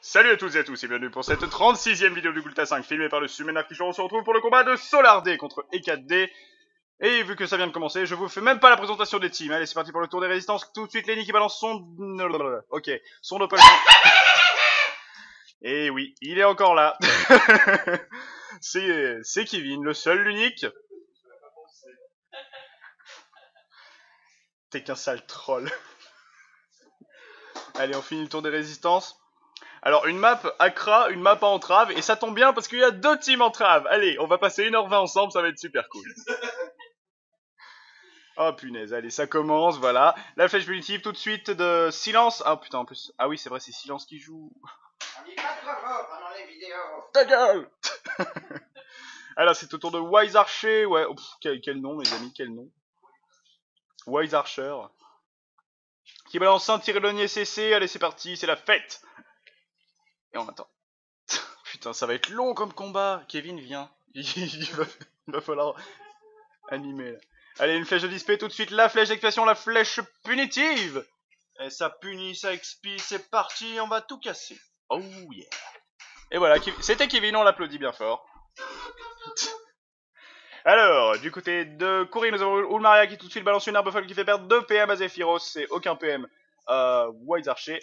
Salut à toutes et à tous et bienvenue pour cette 36e vidéo du Gulta 5 filmée par le Summon Fichon. On se retrouve pour le combat de SolarD contre E4D. Et vu que ça vient de commencer, je vous fais même pas la présentation des teams. Allez, c'est parti pour le tour des résistances. Tout de suite, Lenny qui balance son... Ok, son doppel. Et oui, il est encore là. C'est Kevin, le seul, l'unique. T'es qu'un sale troll. Allez, on finit le tour des résistances. Alors, une map Accra, une map à entrave, et ça tombe bien parce qu'il y a deux teams entrave. Allez, on va passer 1h20 ensemble, ça va être super cool. Oh punaise, allez, ça commence, voilà. La flèche punitive, tout de suite de silence. Ah putain, en plus, ah oui, c'est vrai, c'est silence qui joue. On dit pas trop fort pendant les vidéos. Ta gueule. Alors, c'est au tour de Wise Archer, ouais, oh, quel nom, mes amis, quel nom. Wise Archer. Qui balance un tir éloigné CC, allez, c'est parti, c'est la fête. Et on attend. Putain, ça va être long comme combat. Kevin, viens. Il va falloir animer là. Allez, une flèche de display tout de suite. La flèche d'activation, la flèche punitive. Et ça punit, ça expie, c'est parti, on va tout casser. Oh yeah. Et voilà, c'était Kevin, on l'applaudit bien fort. Alors, du côté de Kuri, nous avons Ulmaria qui tout de suite balance une arbre folle qui fait perdre 2 PM à Zephyros. C'est aucun PM. Wise Archer.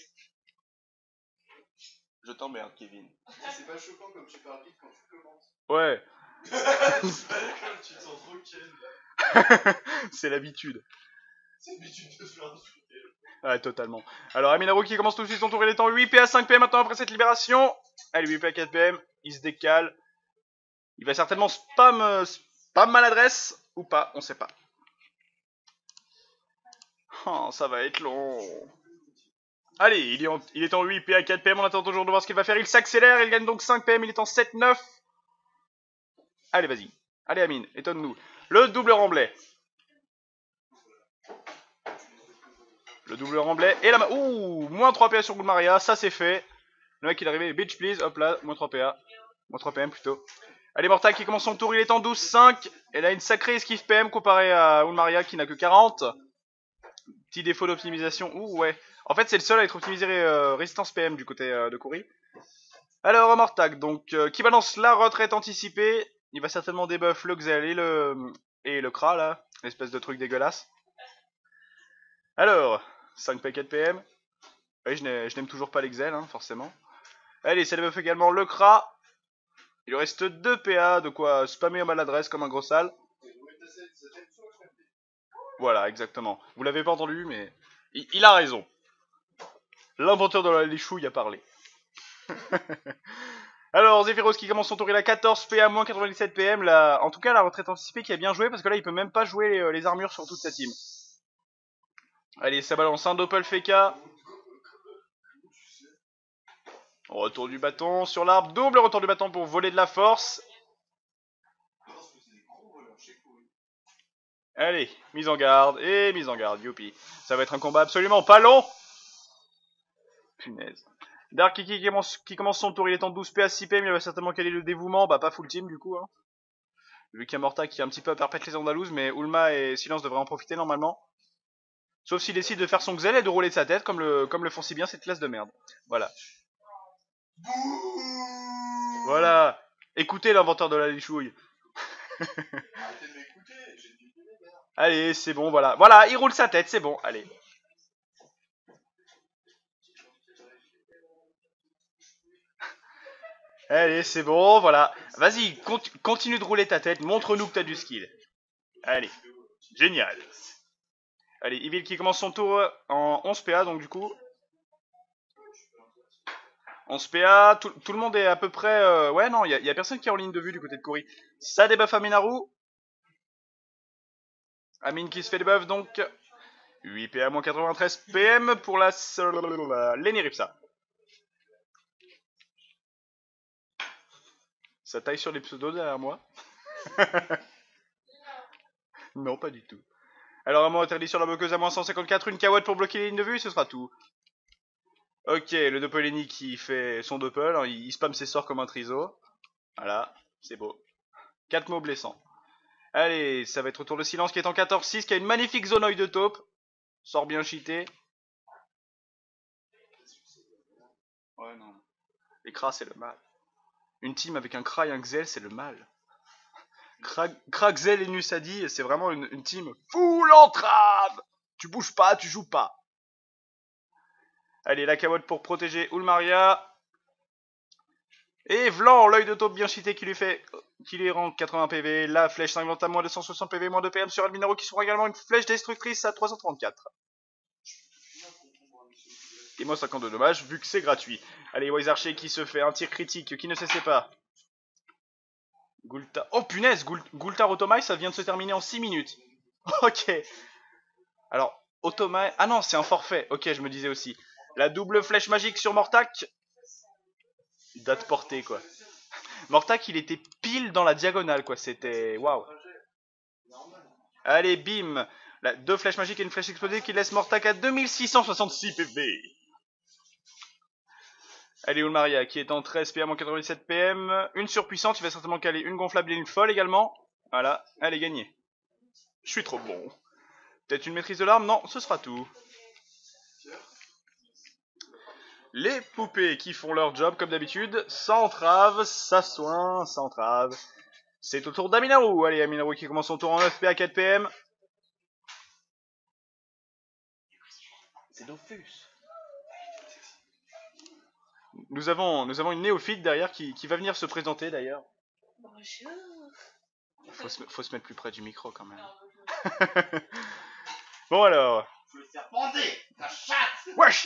Je t'emmerde, Kevin. C'est pas choquant comme tu parles vite quand tu commences. Ouais. Tu te sens trop ken. C'est l'habitude. C'est l'habitude de se faire insulter. Ouais, totalement. Alors, Aminaru qui commence tout de suite son tour, il est en 8 PA 5 PM maintenant après cette libération. Allez, 8 PA 4 PM, il se décale. Il va certainement spam maladresse, ou pas, on sait pas. Oh, ça va être long. Allez, il est en 8 PA 4 PM, on attend toujours de voir ce qu'il va faire. Il s'accélère, il gagne donc 5 PM, il est en 7-9. Allez, vas-y. Allez, Amine, étonne-nous. Le double remblai. Le double remblai et la... Ouh, moins 3 PA sur Gulmaria, ça c'est fait. Le mec il est arrivé, bitch please, hop là, moins 3 PA. Moins 3 PM plutôt. Allez, Mortal qui commence son tour, il est en 12-5. Elle a une sacrée esquive PM comparée à Gulmaria qui n'a que 40. Petit défaut d'optimisation, ouh ouais. En fait c'est le seul à être optimisé résistance PM du côté de Kuri. Alors Mortal donc qui balance la retraite anticipée. Il va certainement debuff le Xel et le Kra là, l'espèce de truc dégueulasse. Alors, 5 paquets de PM. Oui, je n'aime toujours pas l'Excel, hein, forcément. Allez, ça debuff également le Kra. Il lui reste 2 PA, de quoi spammer à maladresse comme un gros sale. Voilà, exactement. Vous l'avez pas entendu, mais il a raison. L'inventeur de la lichouille a parlé. Alors, Zephyros qui commence son tour, il a 14 PA, moins 97 PM. Là, en tout cas, la retraite anticipée qui a bien joué, parce que là, il peut même pas jouer les armures sur toute sa team. Allez, ça balance un doppel Feka. Retour du bâton sur l'arbre. Double retour du bâton pour voler de la force. Allez, mise en garde. Et mise en garde, youpi. Ça va être un combat absolument pas long. Punaise. Dark Kiki qui commence son tour. Il est en 12 PA 6 PM. Il va certainement caler le dévouement. Bah, pas full team du coup. Hein. Vu qu'il y a Morta qui est un petit peu à perpète les Andalouses. Mais Ulma et Silence devraient en profiter normalement. Sauf s'il décide de faire son Xel et de rouler de sa tête, comme le font si bien cette classe de merde. Voilà. Voilà. Écoutez l'inventeur de la lichouille. Arrêtez de m'écouter, j'ai dit. Allez, c'est bon, voilà. Voilà, il roule sa tête, c'est bon, allez. Allez, c'est bon, voilà. Vas-y, continue de rouler ta tête, montre-nous que t'as du skill. Allez, génial. Allez, Evil qui commence son tour en 11 PA, donc du coup... 11 PA, tout le monde est à peu près... Ouais, non, il y a personne qui est en ligne de vue du côté de Kuri. Ça débuff Aminaru. Amine qui se fait debuff, donc... 8 PA, moins 93 PM pour la... Lenny Ripsa. Ça taille sur les pseudos derrière moi. Non, pas du tout. Alors, un mot interdit sur la bloqueuse à moins 154, une kawatt pour bloquer les lignes de vue, ce sera tout. Ok, le Doppeleni qui fait son doppel, hein, il spam ses sorts comme un triso. Voilà, c'est beau. 4 mots blessants. Allez, ça va être au tour de silence qui est en 14-6, qui a une magnifique zone œil de taupe. Sort bien cheaté. Ouais, non. Les Kras, c'est le mal. Une team avec un Kra et un Xel, c'est le mal. Kra, Xel et Nusadi, c'est vraiment une team full entrave. Tu bouges pas, tu joues pas. Allez, la cabotte pour protéger Ulmaria. Et Vlan, l'œil de taupe bien cheaté qui lui rend 80 PV. La flèche cinglante à moins 260 PV, moins de PM sur Alminero qui sera également une flèche destructrice à 334. Et moins 52 dommages vu que c'est gratuit. Allez, Wise Archer qui se fait un tir critique qui ne cessait pas. Gulta. Oh punaise, Gultar Automai, ça vient de se terminer en 6 minutes. Ok. Alors, Automai. Ah non, c'est un forfait. Ok, je me disais aussi. La double flèche magique sur Mortak. Date portée, quoi. Mortak, il était pile dans la diagonale, quoi. C'était. Waouh. Allez, bim. Deux flèches magiques et une flèche explosive qui laisse Mortak à 2666 PV. Allez, Ulmaria qui est en 13 PM en 97 PM. Une surpuissante, il va certainement caler une gonflable et une folle également. Voilà, elle est gagnée. Je suis trop bon. Peut-être une maîtrise de l'arme? Non, ce sera tout. Les poupées qui font leur job comme d'habitude, sans entrave, ça soin, sans entrave. C'est au tour d'Aminaru. Allez, Aminaru qui commence son tour en 9 P à 4 PM. C'est Dofus. Nous avons une néophyte derrière qui va venir se présenter d'ailleurs. Bonjour. Faut se mettre plus près du micro quand même. Bon alors. Je vais te faire bander, ta chatte. Wesh.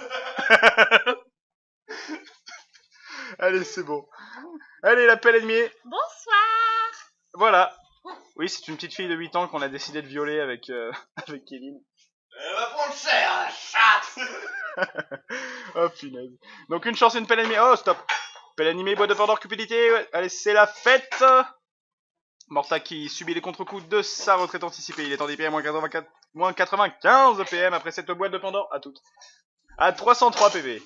Allez, c'est bon. Allez, la pelle ennemie. Bonsoir. Voilà. Oui, c'est une petite fille de 8 ans qu'on a décidé de violer avec, avec Kevin. Elle va prendre cher, la chatte. Oh punaise. Donc une chance et une pelle ennemie. Oh stop. Pelle ennemie, boîte de Pandore, cupidité. Ouais. Allez, c'est la fête. Morta qui subit les contre-coups de sa retraite anticipée. Il est en DP à moins 95 PM après cette boîte de Pandore. À toutes. À 303 PV.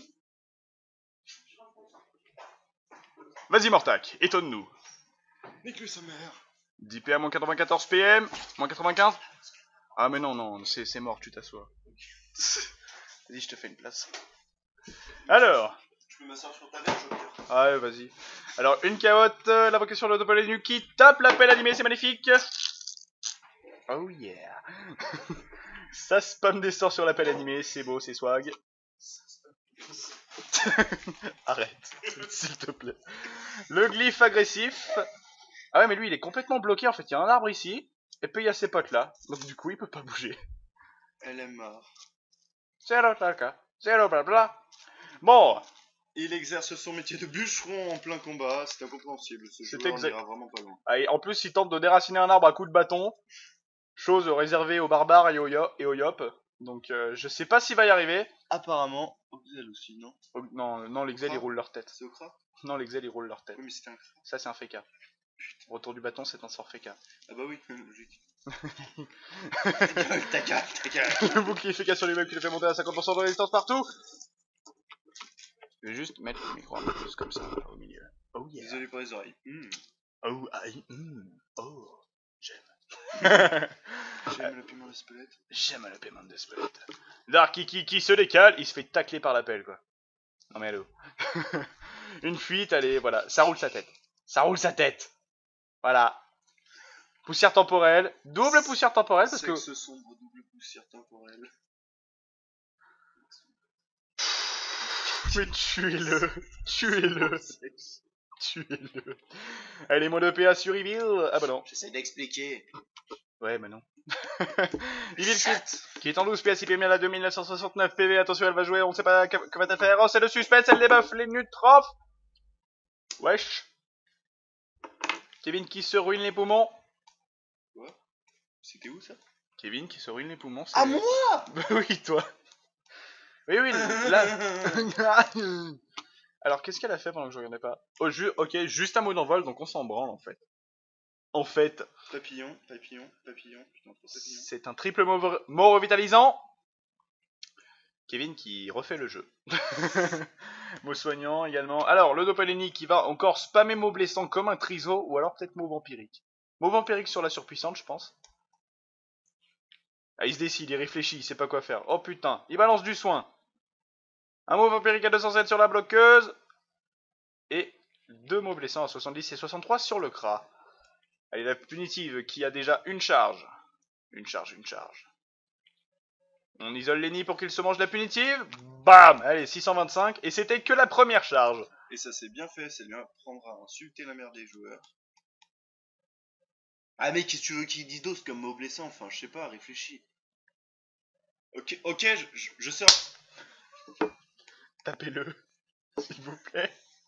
Vas-y Mortac, étonne-nous. Nique-lui sa mère. 10 PM, moins 94 PM, moins 95. Ah mais non, c'est mort, tu t'assois. Vas-y, je te fais une place. Alors. Je peux m'asseoir sur ta mère, Joker. Ah ouais, vas-y. Alors, une carotte, la vocation de l'autopolenu qui tape la pelle animée, c'est magnifique. Oh yeah. Ça spam des sorts sur la pelle animée, c'est beau, c'est swag. Arrête, s'il te plaît. Le glyphe agressif. Ah ouais, mais lui, il est complètement bloqué, en fait. Il y a un arbre ici, et puis il y a ses potes là. Donc du coup, il peut pas bouger. Elle est morte. Zéro caca, zéro blabla. Bon. Il exerce son métier de bûcheron en plein combat, c'est incompréhensible. Ce C'est joueur exact. n'ira vraiment pas loin. Ah, et en plus, il tente de déraciner un arbre à coups de bâton. Chose réservée aux barbares et aux yop. Donc je sais pas s'il va y arriver. Apparemment, Oxel aussi, non? Oh, non, les Xel ils roulent leur tête. C'est Okra? Non, les Xel ils roulent leur tête. Oui, mais c'était un Kra. Ça c'est un féca. Retour du bâton, c'est un sort féca. Ah bah oui, logique. Ta gueule. Le bouclier féca sur lui-même qui le fait monter à 50% de résistance partout. Je vais juste mettre le micro un peu plus comme ça, au milieu. Oh yeah. Désolé pour les oreilles. Oh, aïe, oh, j'aime. J'aime le piment d'Espelette. J'aime le paiement de Spelette. Dark qui se décale, il se fait tacler par la pelle, quoi. Non mais allô. Une fuite, allez, voilà. Ça roule sa tête. Ça roule sa tête. Voilà. Poussière temporelle. Double poussière temporelle parce que... Ce sombre double poussière temporelle. Mais tuez-le. Tuez-le. Tuez-le. Allez, moins de PA sur Evil. Ah bah non. J'essaie d'expliquer. Ouais, mais non. Evil qui est en 12 PA, 6 PA, à 2969 PV. Attention, elle va jouer, on sait pas que va-t-elle faire. Oh, c'est le suspense, elle débuffe les nutrophes. Wesh. Kevin qui se ruine les poumons. Quoi? C'était où ça? Kevin qui se ruine les poumons. À moi? Oui, toi. Oui, là. Alors, qu'est-ce qu'elle a fait pendant que je regardais pas? Oh, ok, juste un mot d'envol, donc on s'en branle en fait. En fait, Papillon. Putain, trop papillon. c'est un triple mot revitalisant. Kevin qui refait le jeu. Mot soignant également. Alors, le Dopaleni qui va encore spammer mot blessant comme un triso, ou alors peut-être mot vampirique. Mot vampirique sur la surpuissante, je pense. Ah, il se décide, il réfléchit, il sait pas quoi faire. Oh putain, il balance du soin. Un mot vampirique à 207 sur la bloqueuse. Et 2 mots blessants à 70 et 63 sur le CRA. Allez, la punitive qui a déjà une charge. Une charge. On isole Lenny pour qu'il se mange la punitive. Bam! Allez, 625. Et c'était que la première charge. Et ça c'est bien fait, ça lui apprendra à insulter la mère des joueurs. Ah mec, qu'est-ce que tu veux qu'il dise d'autre comme mot blessant? Enfin, je sais pas, réfléchis. Ok, je sors. Tapez-le, s'il vous plaît.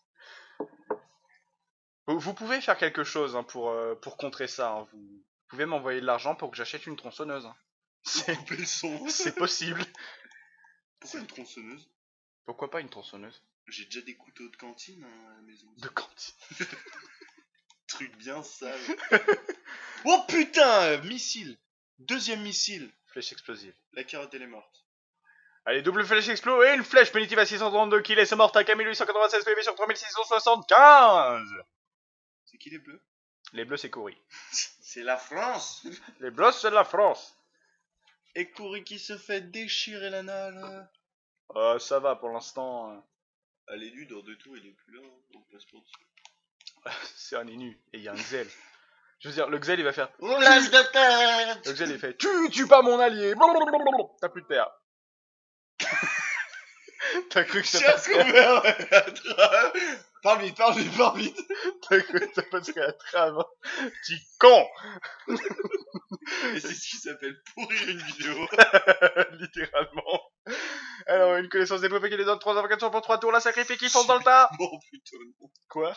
Vous pouvez faire quelque chose hein, pour contrer ça. Hein. Vous pouvez m'envoyer de l'argent pour que j'achète une tronçonneuse. Hein. Couper le son. C'est possible. Pourquoi une tronçonneuse? Pourquoi pas une tronçonneuse? J'ai déjà des couteaux de cantine hein, à la maison. De cantine. Truc bien sale. Oh putain, missile. Deuxième missile. Flèche explosive. La carotte elle est morte. Allez, double flèche explo et une flèche punitive à 632 qui laisse morte à 1896 PV sur 3675. C'est qui les bleus? Les bleus c'est Cory. C'est la France. Les bleus c'est de la France. Et Cory qui se fait déchirer l'anal. Ça va pour l'instant. Ah, l'élu dans deux tours il est plus là. Donc passeport. C'est un énu et il y a un Xel. Je veux dire, le Xel il va faire. Roulage de tête. Le Xel il fait. Tu pas mon allié. T'as plus de père. T'as cru que ça passerait. Parle vite. T'as cru que ça passerait à trame. Petit con. Et c'est ce qui s'appelle pourrir une vidéo. Littéralement. Alors, une connaissance développée qui les donne 3 invocations pour 3 tours, la sacrifie qui fonce dans le tas. Bon putain non. Quoi?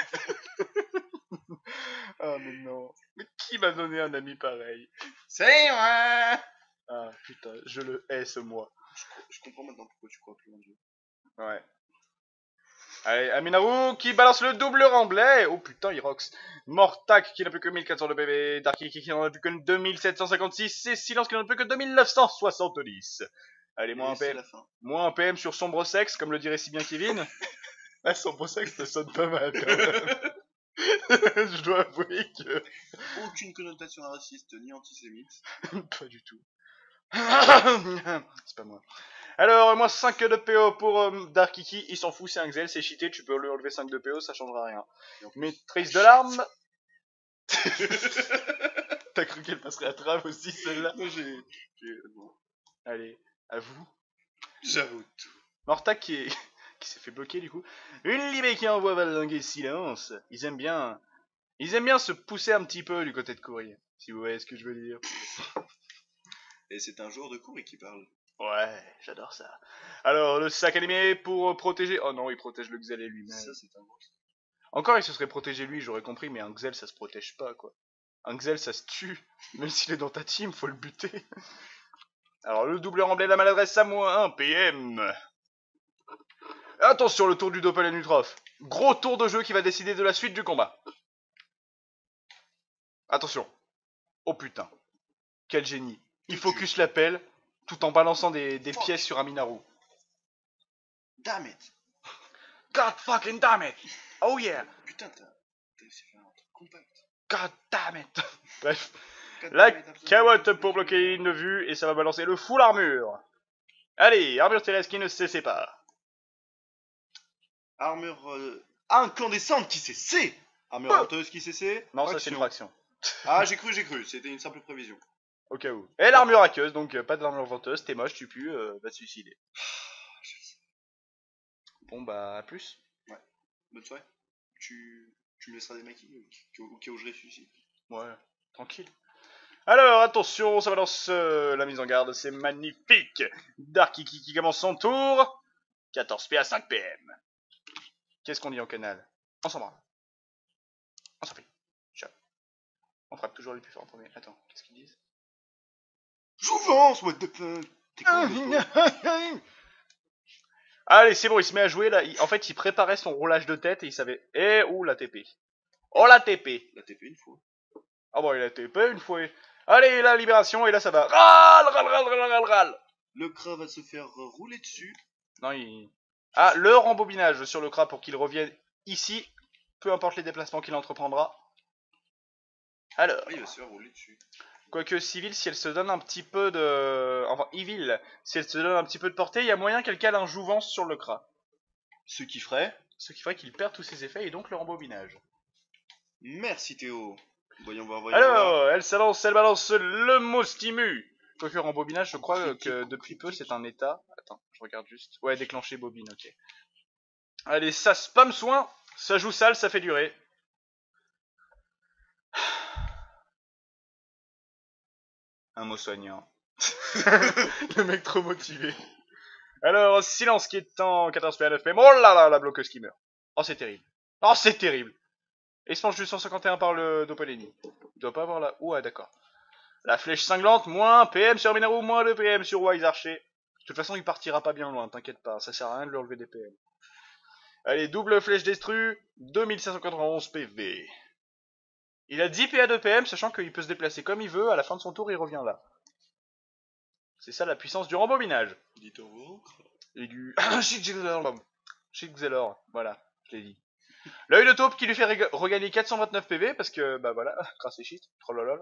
Ah mais non. Mais qui m'a donné un ami pareil? C'est moi. Ah putain, je le hais ce moi. Je comprends maintenant pourquoi tu crois plus en Dieu. Ouais. Allez, Aminaru qui balance le double remblai. Oh putain, il rox. Mortac qui n'a plus que 1400 de PV. Darky qui n'en a plus que 2756. Et Silence qui n'en a plus que 2970. Allez, moins un c'est PM. la fin. Moins un PM sur Sombre Sexe, comme le dirait si bien Kevin. Ah, Sombre Sexe, ça sonne pas mal quand même. Je dois avouer que... Aucune connotation raciste ni antisémite. Pas du tout. C'est pas moi. Alors, moins 5 de PO pour Darkiki, il s'en fout, c'est un Xel, c'est cheaté, tu peux lui enlever 5 de PO, ça changera rien. Maîtrise de l'arme. T'as cru qu'elle passerait à travers aussi, celle-là? Non, bon. Allez, à vous. J'avoue tout. Mortac qui s'est fait bloquer du coup. Une libé qui envoie valdinguer Silence. Ils aiment bien se pousser un petit peu du côté de Cory, si vous voyez ce que je veux dire. Et c'est un joueur de Cory qui parle. Ouais, j'adore ça. Alors, le sac animé pour protéger... Oh non, il protège le Xel et lui-même. Ça, c'est un boss. Encore, il se serait protégé lui, j'aurais compris, mais un Xel, ça se protège pas, quoi. Un Xel, ça se tue. Même s'il est dans ta team, faut le buter. Alors, le double remblai de la maladresse à moins 1 PM. Attention, le tour du Doppelganger. Gros tour de jeu qui va décider de la suite du combat. Attention. Oh putain. Quel génie. Il focus l'appel tout en balançant des pièces sur Aminaru. Damn it. God fucking damn it. Oh yeah. Putain, t'as essayé de faire un truc compact. God damn it. Bref. God La damn it, absolument. carotte pour bloquer une vue et ça va balancer le full armure. Allez, armure terrestre qui ne se sépare. Armure incandescente qui cessait. Armure venteuse qui cessait. Non, ça c'est une fraction. Ah, j'ai cru. C'était une simple prévision. Au cas où. Et l'armure aqueuse, donc pas de l'armure venteuse, t'es moche, tu pues, va te suicider. Bon bah, à plus. Ouais. Bonne soirée. Tu me laisseras des maquilles au cas où je ressuscite. Ouais, tranquille. Alors, attention, ça balance la mise en garde, c'est magnifique. Darkiki qui commence son tour. 14 P à 5 PM. Qu'est-ce qu'on dit en canal? On s'en branle. On s'en fait. Ciao. On frappe toujours les plus forts en premier. Attends, qu'est-ce qu'ils disent? Jouvence, what the fuck. T'es con, Allez, c'est bon, il se met à jouer là. En fait, il préparait son roulage de tête et il savait. Eh, ouh, la TP. Oh, la TP. La TP une fois. Ah bon, il a TP une fois. Allez, la libération, et là ça va. Râle. Le CRA va se faire rouler dessus. Non, il... Ah, le rembobinage sur le CRA pour qu'il revienne ici, peu importe les déplacements qu'il entreprendra. Alors, il va se faire rouler dessus. quoique Civil, si elle se donne un petit peu de... Enfin, Evil, si elle se donne un petit peu de portée, il y a moyen qu'elle cale un jouvence sur le CRA. Ce qui ferait. Ce qui ferait qu'il perd tous ses effets et donc le rembobinage. Merci Théo. Voyons voir, Alors, elle s'avance, elle balance le mot stimu. Quoique rembobinage, je crois que depuis peu c'est un état. Attends, je regarde juste. Ouais, déclencher bobine, ok. Allez, ça spam soin, ça joue sale, ça fait durer. Un mot soignant. Le mec trop motivé. Alors, silence qui est en 14 PA 9 PM. Oh là là, la bloqueuse qui meurt. Oh, c'est terrible. Oh, c'est terrible. Et se mange du 151 par le Dopoleni. Il doit pas avoir la... Ouais, d'accord. La flèche cinglante, moins PM sur Minaru, moins 2 PM sur Wise Archer. De toute façon, il partira pas bien loin, t'inquiète pas. Ça sert à rien de lui enlever des PM. Allez, double flèche destru, 2591 PV. Il a 10 PA de PM, sachant qu'il peut se déplacer comme il veut. À la fin de son tour, il revient là. C'est ça la puissance du rembobinage. Dites au revoir. Et du... Shitxelor, voilà, je l'ai dit. L'œil de taupe qui lui fait regagner 429 PV, parce que, bah voilà, grâce à shit, trollolol.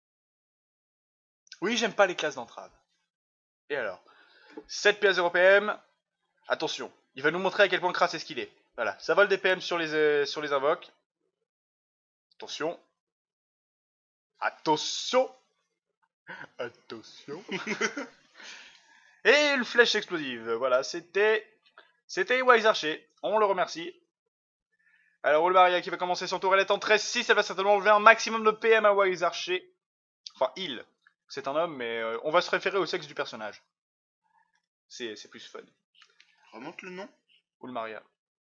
Oui, j'aime pas les classes d'entrave. Et alors 7 PA 0 PM. Attention, il va nous montrer à quel point crasse est ce qu'il est. Voilà, ça vole des PM sur les invoques. Attention. Attention. Attention. Et une flèche explosive. Voilà, c'était Wise Archer. On le remercie. Alors, Olmaria qui va commencer son tour, elle est en 13-6. Elle va certainement enlever un maximum de PM à Wise Archer. Enfin, il. C'est un homme, mais on va se référer au sexe du personnage. C'est plus fun. Remonte le nom. Olmaria.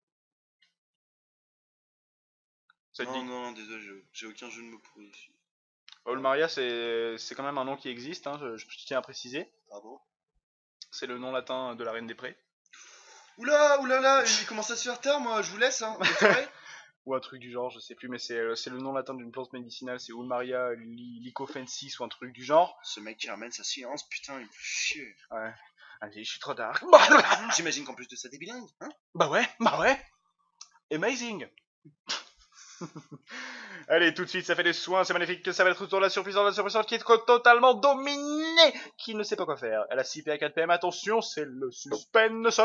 Non, désolé, j'ai aucun jeu de mots pourri ici. Olmaria, c'est quand même un nom qui existe, hein, je tiens à préciser. Pardon. C'est le nom latin de la Reine des Prés. Oula, il commence à se faire tard, moi, je vous laisse, hein. Ou un truc du genre, je sais plus, mais c'est le nom latin d'une plante médicinale, c'est Ulmaria lycophensis ou un truc du genre. Ce mec qui ramène sa science, putain, il me fait chier. Ouais. Allez, je suis trop dark. J'imagine qu'en plus de ça, t'es bilingue, hein. Bah ouais. Amazing. Allez, tout de suite, ça fait des soins, c'est magnifique, ça va être autour de la surpuissante qui est totalement dominée, qui ne sait pas quoi faire. Elle a 6 PA 4 PM, attention, c'est le suspense.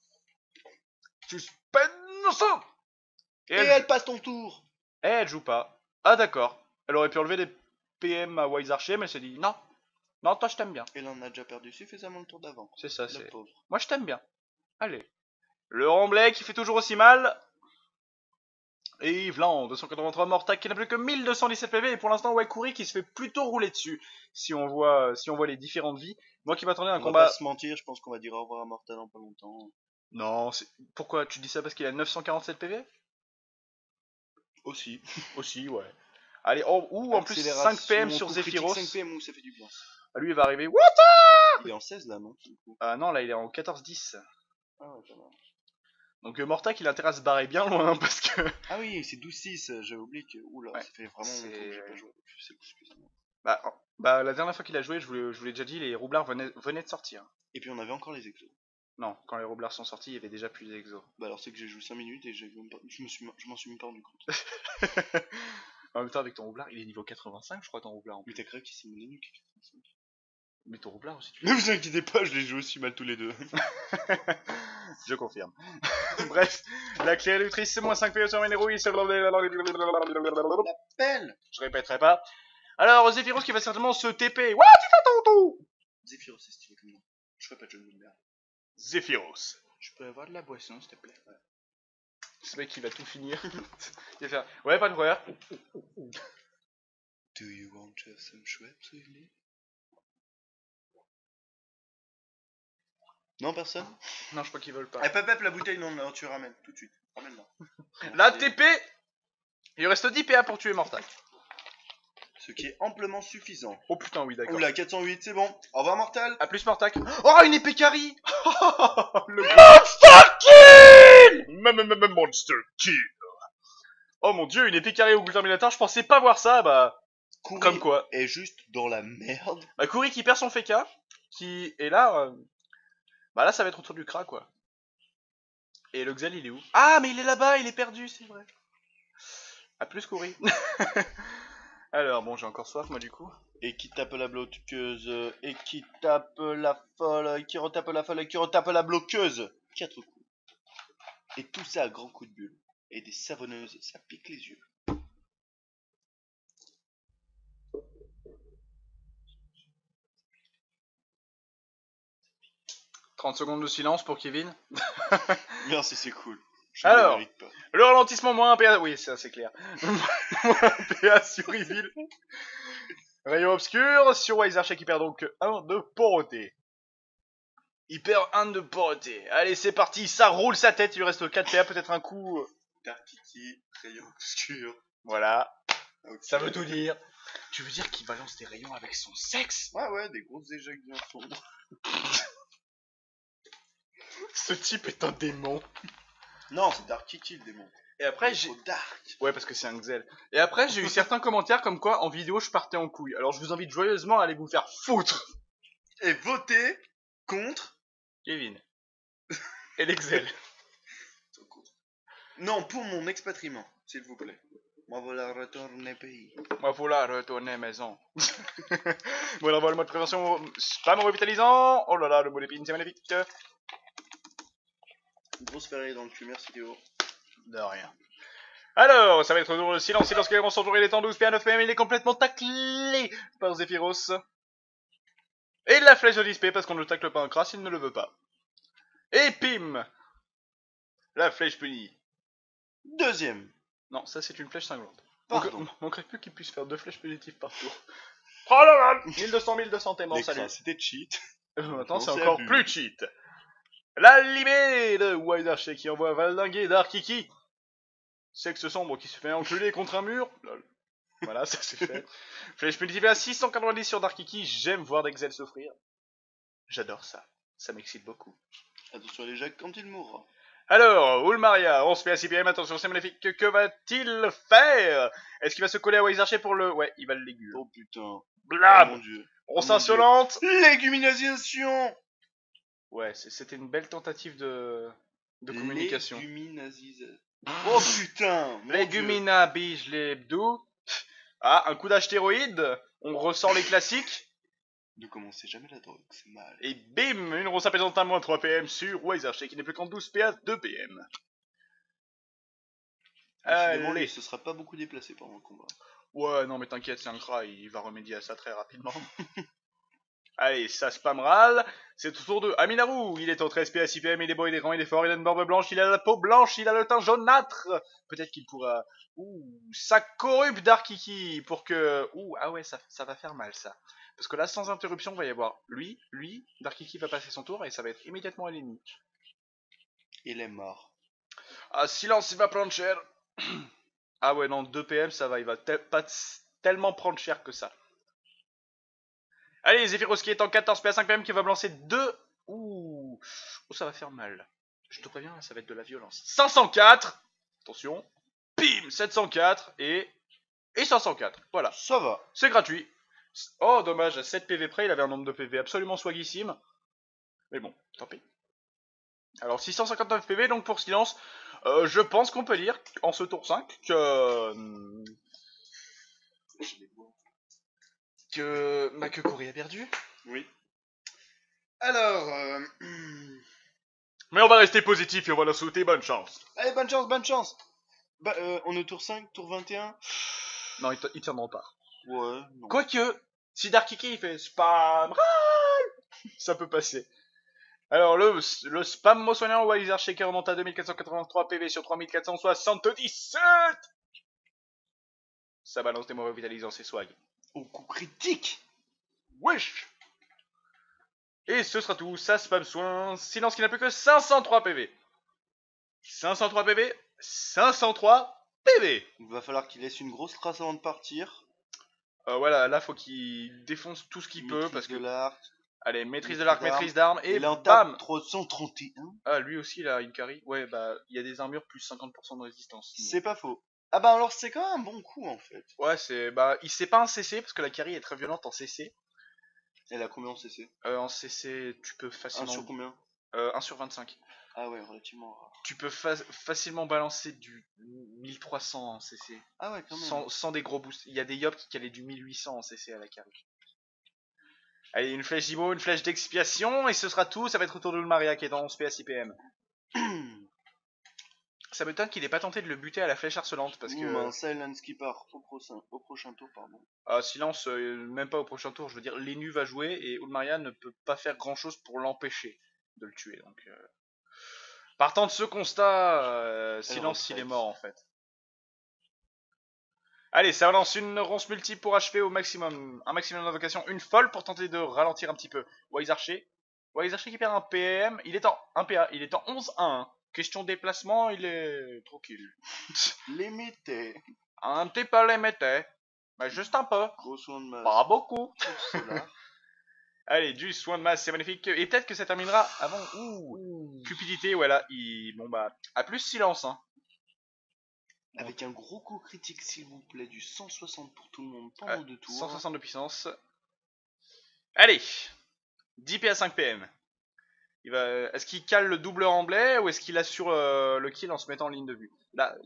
Et elle passe ton tour. Eh, elle joue pas. Ah d'accord. Elle aurait pu enlever des PM à Wise Archer, mais elle s'est dit non. Non, toi je t'aime bien. Elle en a déjà perdu suffisamment le tour d'avant. C'est ça, c'est... pauvre. Moi je t'aime bien. Allez. Le Remblai qui fait toujours aussi mal. Et Yveland, 283 Mortac qui n'a plus que 1217 PV. Et pour l'instant, Wakuri qui se fait plutôt rouler dessus. Si on voit les différentes vies. Moi qui m'attendais à un combat... On va pas se mentir, je pense qu'on va dire au revoir à Mortal dans pas longtemps. Non, pourquoi tu dis ça parce qu'il a 947 PV? Aussi, ouais. Allez, en plus 5 PM sur Zephyros. 5 PM, ça fait du bien. Ah, lui il va arriver. Il est en 16 là, non? Ah non, là il est en 14-10. Ah ouais, ça va. Donc Mortac il a intérêt à se barrer bien loin hein, parce que... Ah oui, c'est 12-6, j'avais oublié que... Oula, ouais, ça fait vraiment longtemps que j'ai pas joué. Excusez-moi. Bah la dernière fois qu'il a joué, je vous l'ai déjà dit, les roublards venaient de sortir. Et puis on avait encore les exos. Non, quand les roublards sont sortis, il y avait déjà plus d'exos. Bah alors c'est que j'ai joué 5 minutes et je m'en suis même pas rendu compte. En même temps avec ton roublard, il est niveau 85 je crois ton roublard. Mais t'as cru qu'il s'est monnaie nuque. Mais ton roublard aussi tu... Ne vous inquiétez pas, je les joue aussi mal tous les deux. Je confirme. Bref, la clé réductrice c'est moins 5 PE sur Minero, il se... L'appel. Je répéterai pas. Alors Zephyros qui va certainement se TP. What tout. Zephyros c'est stylé comme nom. Je ferai pas de jeu de mots de merde. Zephyros. Je peux avoir de la boisson s'il te plaît. Ouais. Ce mec il va tout finir. Il va faire... Ouais, pas de problème. Do you want to have some Schweppes with me? Non, personne? Non, je crois qu'ils veulent pas. Eh, Pep, la bouteille, non, tu ramènes, tout de suite. Ramène-la. La TP. Il reste 10 PA pour tuer Mortac. Ce qui est amplement suffisant. Oh putain, oui, d'accord. Oula, 408, c'est bon. Au revoir, Mortal. A plus, Mortac. Oh, une épée carry. Le Monster Kill. Monster Kill. Oh mon dieu, une épée carry au Terminator, je pensais pas voir ça, bah... Kuri comme quoi. est juste dans la merde. Bah, Kuri qui perd son Feka, qui est là... Bah là, ça va être autour du crack, quoi. Et le Xel, il est où? Ah, mais il est là-bas, il est perdu, c'est vrai. A plus, Kuri. Alors, bon, j'ai encore soif, moi, du coup. Et qui tape la bloqueuse, et qui tape la folle, qui retape la folle, et qui retape la bloqueuse. 4 coups. Et tout ça à grands coups de bulle. Et des savonneuses, ça pique les yeux. 30 secondes de silence pour Kevin. Merci, c'est cool. Je ne Alors, le mérite pas. le ralentissement moins 1 PA... Oui, ça c'est clair. Moins 1 PA sur Evil. Rayon obscur sur Wise Archer qui perd donc 1 de porosité. Il perd 1 de porosité. Allez, c'est parti, ça roule sa tête, il lui reste 4 PA, peut-être un coup... Dark Kiki, rayon obscur. Voilà, Ok. ça veut tout dire. Tu veux dire qu'il balance des rayons avec son sexe? Ouais, des grosses éjects bien sombres. Ce type est un démon. Non, c'est Dark Kiki le démon. Et après, j'ai... Trop dark. Ouais, parce que c'est un Xel. Et après, j'ai eu certains commentaires comme quoi, en vidéo, je partais en couille. Alors, je vous invite joyeusement à aller vous faire foutre. Et voter contre. Kevin. Et l'Excel. Non, pour mon expatriement, s'il vous plaît. Moi voilà, retourner pays. Moi, voilà, retourner maison. Bon, alors, voilà le mode prévention. Spam revitalisant. Oh là là, le mot d'épine, c'est magnifique. Une grosse ferrée dans le cul, merci Théo. De rien. Alors, ça va être le silence qui commence son tour, il est en 12 PA 9 PM, il est complètement taclé par Zephyros. Et la flèche de 10 P parce qu'on ne le tacle pas en crasse, il ne le veut pas. Et pim! La flèche punie. Deuxième. Non, ça c'est une flèche cinglante. Pardon. Manquerait plus qu'il puisse faire 2 flèches punitives par tour. Oh là là! 1200, t'es mort, salut. C'était cheat. Maintenant, c'est Non, c'est encore abus. plus cheat. La limée de Wise Archer qui envoie valdinguer Dark Kiki. Sexe sombre qui se fait enculer contre un mur. Lol. Voilà, ça c'est fait. Flèche punitive à 690 sur Dark Kiki. J'aime voir d'Exel souffrir. J'adore ça. Ça m'excite beaucoup. Attention à l'éject quand il mourra. Alors, Ulmaria, 11 PA 6 PM, attention, c'est magnifique. Que va-t-il faire? Est-ce qu'il va se coller à Wise Archer pour le... Ouais, il va le léguer. Oh putain. Oh Blam! mon dieu. Ronce mon insolente. Légumination. Ouais, c'était une belle tentative de communication. Oh putain. mon Légumina bige les bdou. Ah, un coup d'astéroïde. On ressort les classiques. Dieu. Ne commencez jamais la drogue, c'est mal. Et bim, une ronce apaisante à moins 3 PM sur Wise Archer qui n'est plus qu'en 12 PA 2 PM. Décidément, Allez. il se sera pas beaucoup déplacé pendant le combat. Ouais, non mais t'inquiète, c'est un cra, il va remédier à ça très rapidement. Allez, ça spamral. C'est au tour de Aminaru. Il est en 13 PA 6 PM, il est beau, il est grand, il est fort, il a une barbe blanche, il a la peau blanche, il a le teint jaunâtre. Peut-être qu'il pourra... Ouh, ça corrupte Dark Kiki pour que... Ouh, ah ouais, ça va faire mal ça. Parce que là, sans interruption, il va y avoir lui, Dark Kiki va passer son tour et ça va être immédiatement à l'ennemi. Il est mort. Ah, silence, il va prendre cher. Ah ouais, non, 2 PM, ça va, il va pas tellement prendre cher que ça. Allez, Zephyros qui est en 14 PA 5 PM qui va me lancer 2. Ouh, oh, ça va faire mal. Je te préviens, ça va être de la violence. 504. Attention. Bim, 704 et 504. Voilà, Ça va. c'est gratuit. Oh, dommage, à 7 PV près, il avait un nombre de PV absolument swagissime. Mais bon, tant pis. Alors, 659 PV, donc pour silence, je pense qu'on peut dire, en ce tour 5, que Corey a perdu. Oui. Alors, Mais on va rester positif et on va leur souhaiter bonne chance. allez, bonne chance, bonne chance. Bah, on est au tour 5, tour 21. Non, ils tiendront pas. Ouais, non. Quoique, si Dark Kiki il fait spam, ça peut passer. Alors, le spam mot soignant, Wise Archer qui remonte à 2483 PV sur 3477. Ça balance des mots revitalisants, c'est swag. Au coup critique. Wesh! Et ce sera tout, ça spam soin, silence qui n'a plus que 503 PV. 503 PV, 503 PV. Il va falloir qu'il laisse une grosse trace avant de partir. Voilà, là faut qu'il défonce tout ce qu'il peut parce que... de l'arc. Allez, maîtrise de Maîtrise l'arc, d'armes. maîtrise d'armes et Il en bam! tape 331. Ah, lui aussi il a une carry. Ouais, bah, il y a des armures plus 50% de résistance. C'est pas faux. Ah bah alors c'est quand même un bon coup en fait. Ouais, c'est... Bah, il sait pas un CC parce que la carry est très violente en CC. Elle a combien en CC? En CC, tu peux 1 facilement... sur combien? 1 sur 25. Ah ouais, relativement rare. Tu peux facilement balancer du 1300 en CC. Ah ouais, quand même. Sans des gros boosts. Il y a des Yop qui calaient du 1800 en CC à la carry. Allez, une flèche d'Ibo, une flèche d'expiation, et ce sera tout. Ça va être au tour de Ulmaria qui est en 11 PA 6 PM. Ça m'étonne qu'il ait pas tenté de le buter à la flèche harcelante parce que. Un silence qui part au prochain tour, pardon. Silence, même pas au prochain tour, je veux dire, Lenu va jouer et Ulmaria ne peut pas faire grand chose pour l'empêcher de le tuer. Donc, partant de ce constat, Silence il est mort en fait. Allez, ça relance une ronce multiple pour achever au maximum. Un maximum d'invocation, une folle pour tenter de ralentir un petit peu. Wise Archer. Wise Archer qui perd un PM, il est en 1 PA, il est en 11-1. Question de déplacement, il est tranquille. Limité. Un petit peu limité. Mais juste un peu. Gros soin de masse. Pas beaucoup. Cela. Allez, du soin de masse, c'est magnifique. Et peut-être que ça terminera avant. Ouh. Cupidité, voilà. Bon bah, à plus silence. Hein. Avec un gros coup critique, s'il vous plaît, du 160 pour tout le monde pendant 2 tours. 160 de puissance. Allez, 10 PA 5 PM. Est-ce qu'il cale le double remblai ou est-ce qu'il assure le kill en se mettant en ligne de vue? Là.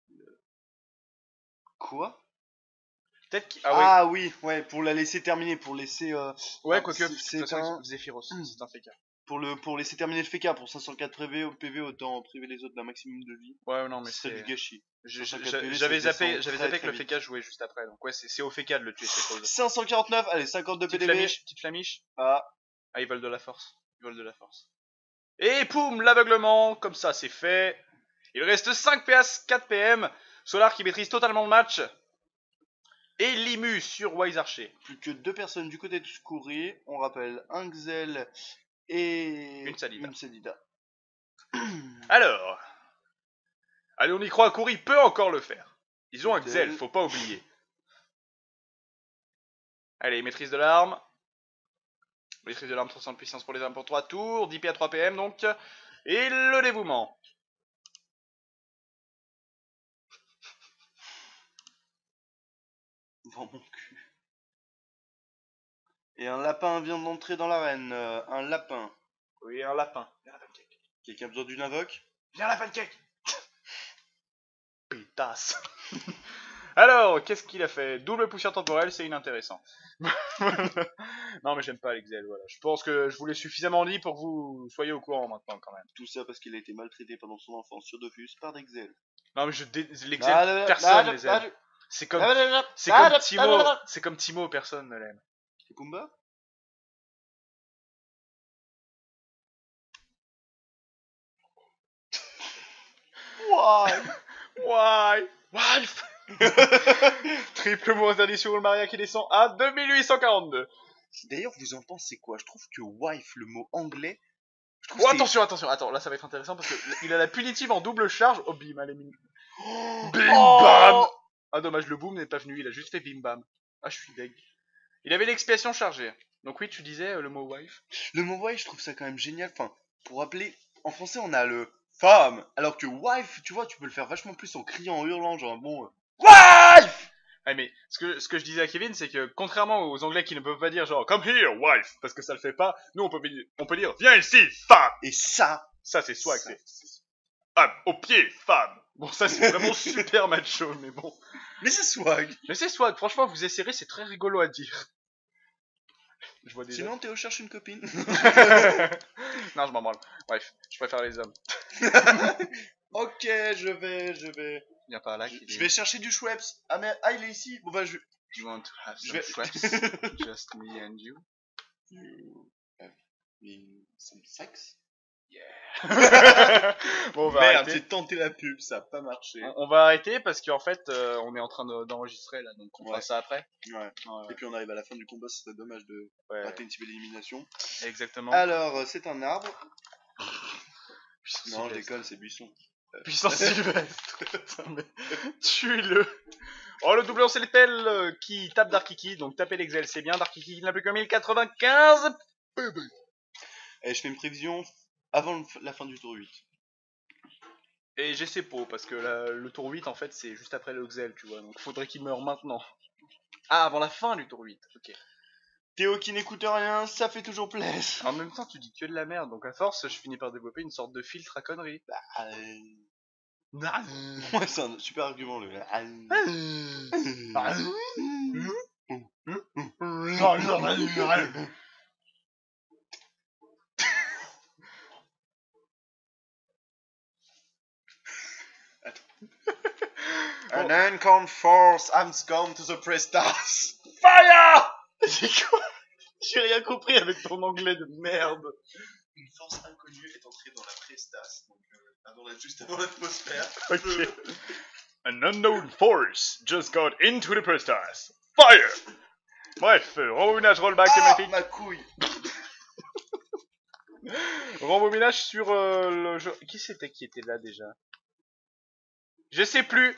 Quoi? Peut-être qu'il... Ah oui, ouais, pour la laisser terminer, pour laisser... Ouais, quoique, c'est un... Zephyros, c'est un FK. Pour laisser terminer le FK, pour 504 PV, autant priver les autres d'un maximum de vie. Ouais, non, mais c'est du gâchis. J'avais zappé que le FK jouait juste après, donc ouais, c'est au FK de le tuer, c'est pause. 549, allez, 52 PDV. Petite flamiche. Ah, ils veulent de la force. Et poum, l'aveuglement, comme ça c'est fait. Il reste 5 PS, 4 PM. Solar qui maîtrise totalement le match. Et Limu sur Wise Archer. Plus que 2 personnes du côté de Scoury. On rappelle un Xel et une Sadida. Alors. Allez, on y croit, Kouri peut encore le faire. Ils ont un Xel, faut pas oublier. Allez, maîtrise de l'arme. Maîtrise de l'arme, 300 de puissance pour les armes pour 3 tours. 10 P à 3 PM donc. Et le dévouement. Dans mon cul. Et un lapin vient d'entrer dans l'arène. Un lapin. Oui, un lapin. Viens la pancake. Quelqu'un a besoin d'une invoque? Viens la pancake. Pétasse. Alors, qu'est-ce qu'il a fait? Double poussière temporelle, c'est inintéressant. Non, mais j'aime pas l'Exel, voilà. Je pense que je vous l'ai suffisamment dit pour que vous soyez au courant maintenant, quand même. Tout ça parce qu'il a été maltraité pendant son enfance sur Dofus par Dexel. Non, mais l'Exel, personne les aime. C'est comme Timo, personne ne l'aime. C'est Pumba? Why? Triple mot interdit sur Ulmaria qui descend à 2842. D'ailleurs, vous en pensez quoi? Je trouve que wife, le mot anglais... Oh, attention, attends, là ça va être intéressant parce qu'il a la punitive en double charge. Oh, bim, elle est mignonne. Bim, bam. Ah, dommage, le boom n'est pas venu, il a juste fait bim, bam. Ah, je suis deg. Il avait l'expiation chargée. Donc oui, tu disais le mot wife. Le mot wife, je trouve ça quand même génial. Enfin, pour rappeler, en français, on a le femme. Alors que wife, tu vois, tu peux le faire vachement plus en criant, en hurlant, genre bon... wife! Ouais, mais ce que je disais à Kevin, c'est que contrairement aux Anglais qui ne peuvent pas dire genre come here, wife, parce que ça le fait pas, nous on peut dire viens ici, femme! Et ça c'est swag, c'est au pied, femme! Bon, ça c'est vraiment super macho, mais bon. Mais c'est swag! Mais c'est swag, franchement, vous essayerez, c'est très rigolo à dire. Je vois déjà. Sinon, Théo cherche une copine. Non, je m'en branle. Bref, je préfère les hommes. Ok, je vais. Viens par là. Je vais chercher du Schweppes. Ah, mais il est ici. Bon, bah, You want to have some Schweppes? Just me and you? You have some sex? Yeah. Bon, on va Merde, arrêter. j'ai tenté la pub, ça a pas marché. On va arrêter parce qu'en fait, on est en train d'enregistrer là, donc on fera ça après. Ouais. Et puis on arrive à la fin du combat, ce serait dommage de rater une petite élimination. Exactement. Alors, c'est un arbre. Non, je déconne, c'est buisson. Puissance sylvestre. Mais tue-le. Oh, le doublon c'est lequel qui tape Darkiki, donc taper l'Exel c'est bien. Darkiki n'a plus que 1095. Et je fais une prévision avant la fin du tour 8. Et j'ai ses pots, parce que le tour 8 en fait c'est juste après le Xel, tu vois, donc faudrait qu'il meure maintenant. Ah, avant la fin du tour 8, ok. Théo qui n'écoute rien, ça fait toujours plaisir. En même temps, tu dis que de la merde, donc à force, je finis par développer une sorte de filtre à conneries. Ouais, c'est un super argument, le gars. An uncounted force has gone to the Prestas. Fire! C'est quoi? J'ai rien compris avec ton anglais de merde. Une force inconnue est entrée dans la Prestas, donc juste avant l'atmosphère. Ok. An unknown force just got into the Prestas. Fire! Bref, rembobinage rollback, c'est Ah, magnifique. ma couille. Rembobinage sur le jeu. Qui c'était qui était là déjà? Je sais plus.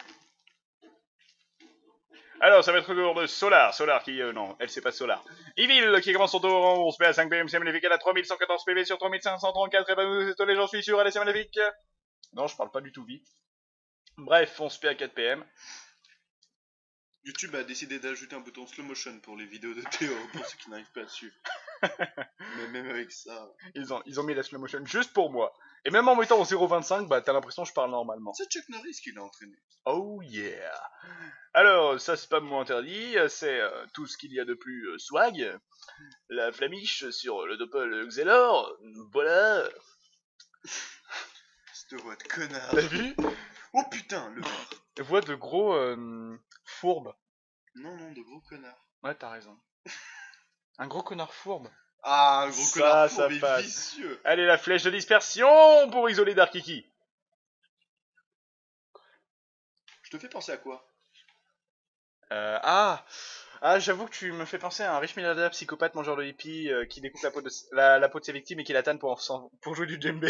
Alors, ça va être le tour de Solar. Solar qui... non, elle c'est pas Solar. Evil qui commence son tour en 11 PV à 5 PM, c'est magnifique. Elle a 3114 PV sur 3534. Et ben, vous étonnez, j'en suis sûr. Allez, c'est magnifique. Non, je parle pas du tout vite. Bref, 11 P à 4 PM. YouTube a décidé d'ajouter un bouton slow motion pour les vidéos de Théo, pour ceux qui n'arrivent pas à suivre. Mais même avec ça... Ils ont mis la slow motion juste pour moi. Et même en mettant en 0.25, bah t'as l'impression que je parle normalement. C'est Chuck Norris qui l'a entraîné. Oh yeah. Alors, ça spam mot interdit, c'est tout ce qu'il y a de plus swag. La flamiche sur le doppel Xelor, voilà. Cette voix de connard. T'as vu? Oh putain, le bar. Voix de gros fourbe. Non, de gros connard. Ouais, t'as raison. Un gros connard fourbe. Ah, un gros Ça, connard ça fourbe et passe. vicieux. Allez, la flèche de dispersion pour isoler Darkiki. Je te fais penser à quoi? Ah, j'avoue que tu me fais penser à un riche milliardaire psychopathe mangeur de hippie qui découpe la peau de ses victimes et qui la tanne pour jouer du djembé.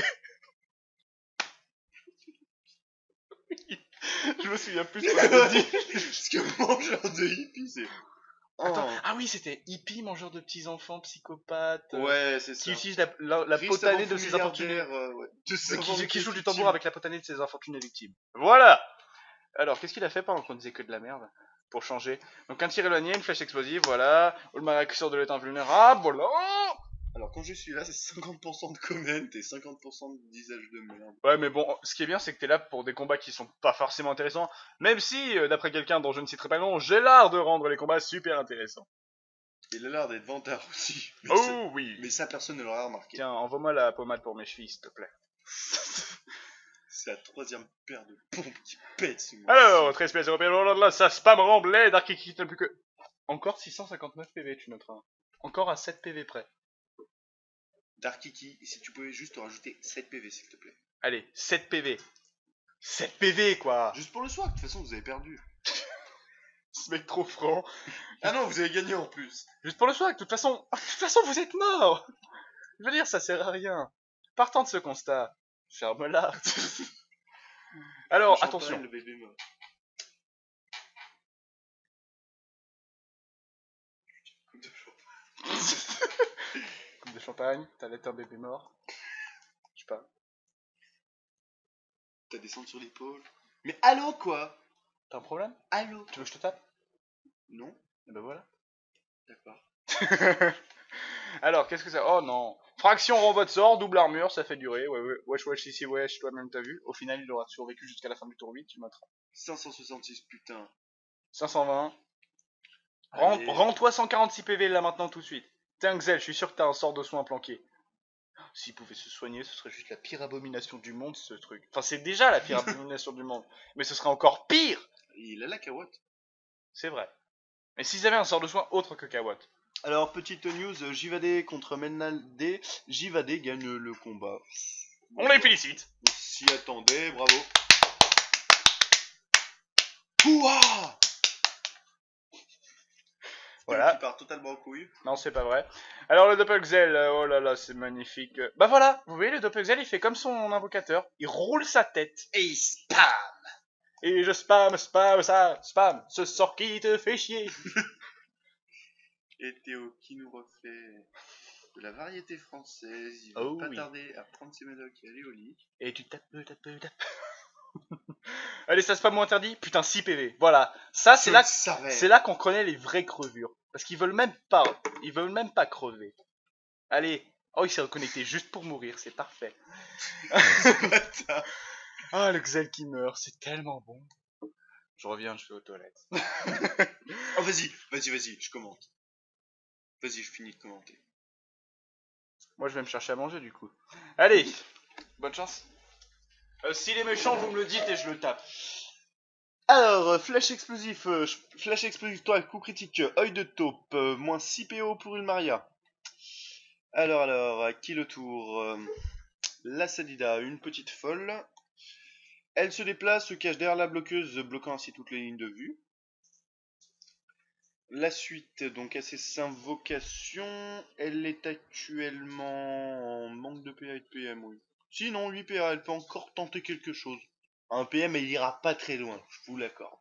Je me souviens plus ce qu'on avait dit. Parce que mangeur de hippie, c'est... Attends, ah oui, c'était hippie, mangeur de petits enfants, psychopathe, Ouais, c'est qui ça. utilise la Riche peau tannée savant de ses milliardaire, infortunés, ouais. De ses enfants qui joue du victimes. tambour avec la peau tannée de ses infortunés victimes. Voilà. Alors, qu'est-ce qu'il a fait pendant qu'on disait que de la merde? Pour changer. Donc un tir éloigné, une flèche explosive, voilà. Ou le maracuseur de l'état vulnérable, voilà. Alors quand je suis là, c'est 50% de comment et 50% de disage de merde. Ouais, mais bon, ce qui est bien, c'est que t'es là pour des combats qui sont pas forcément intéressants. Même si, d'après quelqu'un dont je ne citerai pas le nom, j'ai l'art de rendre les combats super intéressants. Il a l'air d'être vantard aussi. Mais Oh oui. Mais ça, personne ne l'aura remarqué. Tiens, envoie-moi la pommade pour mes chevilles, s'il te plaît. C'est la troisième paire de pompes qui pète ce mois. Alors, 13 pièces européennes, oh là là, ça spam remblai, Darkiki n'a plus que... Encore 659 PV, tu noteras. Encore à 7 PV près. Darkiki, si tu pouvais juste rajouter 7 PV s'il te plaît. Allez, 7 PV. 7 PV, quoi. Juste pour le soir, de toute façon vous avez perdu. Ce mec trop franc. Ah non, vous avez gagné en plus. Juste pour le swag, de toute façon, vous êtes mort. Je veux dire, ça sert à rien. Partant de ce constat, ferme-la. Alors, Le champagne, attention. Le bébé mort. Coupe de champagne. Coupe de champagne, t'allais un bébé mort. Je sais pas. T'as descendu sur l'épaule. Mais allô quoi? T'as un problème? Allô? Tu veux que je te tape? Non? Et ben voilà. D'accord. Alors, qu'est-ce que ça... Oh non. Fraction renvoi de sort, double armure, ça fait durer. Ouais, wesh, ici, wesh, toi-même t'as vu. Au final, il aura survécu jusqu'à la fin du tour 8, tu noteras. 566 putain. 520. Allez. Rends-toi 146 PV là maintenant tout de suite. T'es un Xel, je suis sûr que t'as un sort de soin planqué. S'il pouvait se soigner, ce serait juste la pire abomination du monde, ce truc. Enfin, c'est déjà la pire abomination du monde. Mais ce serait encore pire. Il a la carotte. C'est vrai. Mais s'ils avaient un sort de soin autre que Kawat. Alors, petite news, Jivade contre Mennaldé. Jivade gagne le combat. On les félicite. On s'y attendait, bravo. Ouah! Voilà. Qui part totalement en couille. Non, c'est pas vrai. Alors le Doppelxel, oh là là, c'est magnifique. Bah voilà, vous voyez, le Doppelxel, il fait comme son invocateur. Il roule sa tête. Et il spam! Et je spam, ce sort qui te fait chier. Et Théo qui nous refait de la variété française. Il va Oh pas oui. tarder à prendre ses médocs et aller au lit. Et tu tapes. Allez, ça spam moins interdit. Putain, 6 PV. Voilà. Ça, c'est là qu'on connaît les vraies crevures. Parce qu'ils veulent même pas crever. Allez. Oh, il s'est reconnecté juste pour mourir, c'est parfait. Ah, le Xel qui meurt, c'est tellement bon. Je reviens, je vais aux toilettes. Oh, vas-y, je commente. Vas-y, je finis de commenter. Moi, je vais me chercher à manger, du coup. Allez, bonne chance. S'il est méchant, vous me le dites et je le tape. Alors, flash explosif, toi, coup critique, œil de taupe, moins 6 PO pour Ulmaria. Alors, à qui le tour La Sadida, une petite folle. Elle se déplace, se cache derrière la bloqueuse, bloquant ainsi toutes les lignes de vue. La suite, donc à ses invocations, elle est actuellement en manque de PA et de PM, oui. Sinon, 8 PA, elle peut encore tenter quelque chose. Un PM, elle ira pas très loin, je vous l'accorde.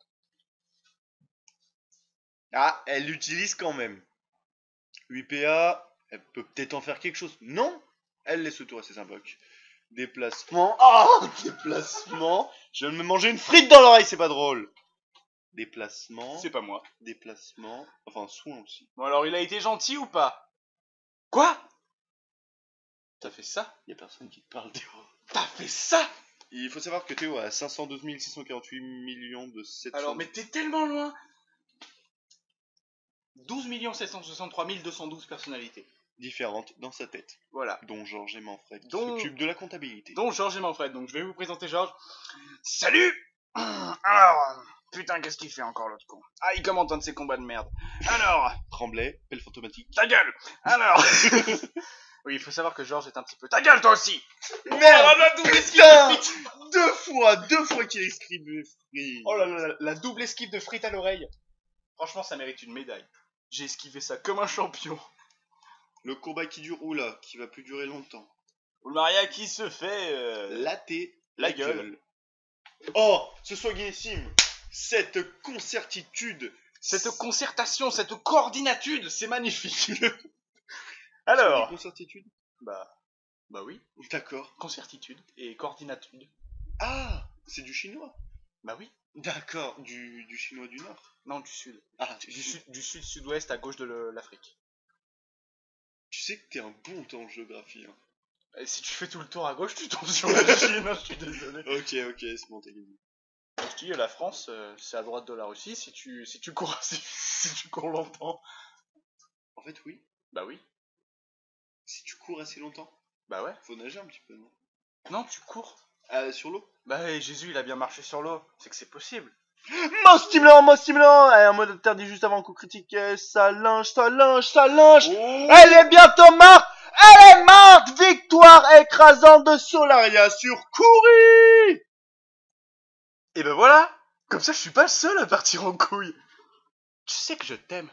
Ah, elle l'utilise quand même. 8 PA, elle peut peut-être en faire quelque chose. Non, elle laisse le tour à ses invoques. Déplacement. Oh, déplacement. Je viens de me manger une frite dans l'oreille, c'est pas drôle. Déplacement. C'est pas moi. Déplacement. Enfin, soin aussi. Bon alors, il a été gentil ou pas? Quoi? T'as fait ça? Y a personne qui te parle, Théo. T'as fait ça? Il faut savoir que Théo a 512 648 millions de 700. Alors, mais t'es tellement loin. 12 763 212 personnalités. Différentes dans sa tête. Voilà. Dont Georges et Manfred qui Dont- s'occupent de la comptabilité. Dont Georges et Manfred. Donc je vais vous présenter Georges. Salut. Alors, putain, qu'est-ce qu'il fait encore l'autre con? Ah, il commente un de ses combats de merde. Alors, Tremblay, pelle fantomatique. ta gueule. Alors. Oui, il faut savoir que Georges est un petit peu... Ta gueule, toi aussi. Merde, la double esquive putain, de frites. deux fois qu'il escrive free. Oh là là, la double esquive de frites à l'oreille. Franchement, ça mérite une médaille. J'ai esquivé ça comme un champion. Le combat qui dure, oula, qui va plus durer longtemps. Maria qui se fait... Latter la gueule. Oh, ce soignissime, cette concertitude. Cette concertation, cette coordinatude, c'est magnifique. Alors, Alors, concertitude. bah oui, D'accord. concertitude et coordinatude. Ah, c'est du chinois. Bah oui, D'accord, du chinois du nord. non du sud. Ah, Du sud-sud-ouest à gauche de l'Afrique. Tu sais que t'es un bon temps en géographie. Hein. Et si tu fais tout le tour à gauche, tu tombes sur la Chine, hein, je suis désolé. Ok, c'est bon, t'as gagné. Je dis, la France, c'est à droite de la Russie si tu cours si tu cours longtemps. En fait, oui. Bah oui, Si tu cours assez longtemps, bah ouais. faut nager un petit peu, non? Non, tu cours. Sur l'eau. Bah ouais, Jésus, il a bien marché sur l'eau, c'est que c'est possible. Mot stimulant. Un mot interdit juste avant coup critique. Ça linge. Oh. Elle est bientôt morte. Elle est morte. Victoire écrasante de Solaria sur Kouri. Et ben voilà, comme ça je suis pas le seul à partir en couille. Tu sais que je t'aime.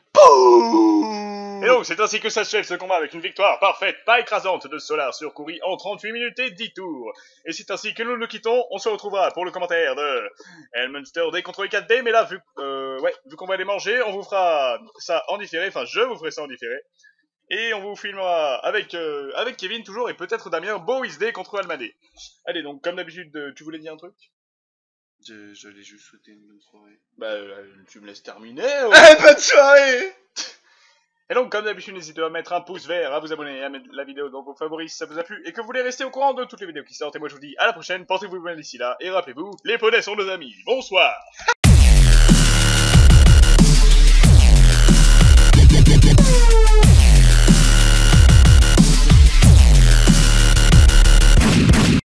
Et donc, c'est ainsi que s'achève ce combat avec une victoire parfaite, pas écrasante de Solar sur Kouri en 38 minutes et 10 tours. Et c'est ainsi que nous nous quittons, on se retrouvera pour le commentaire de Elmunster D contre les 4D, mais là, vu qu'on va les manger, on vous fera ça en différé, enfin je vous ferai ça en différé. Et on vous filmera avec Kevin toujours, et peut-être Damien, BoWizD contre Almadé. Allez donc, comme d'habitude, tu voulais dire un truc? J'allais juste souhaiter une bonne soirée. Bah, tu me laisses terminer. Bonne soirée. Et donc, comme d'habitude, n'hésitez pas à mettre un pouce vert, à vous abonner et à mettre la vidéo dans vos favoris si ça vous a plu et que vous voulez rester au courant de toutes les vidéos qui sortent. Et moi, je vous dis à la prochaine, portez-vous bien d'ici là, et rappelez-vous, les poneys sont nos amis. Bonsoir.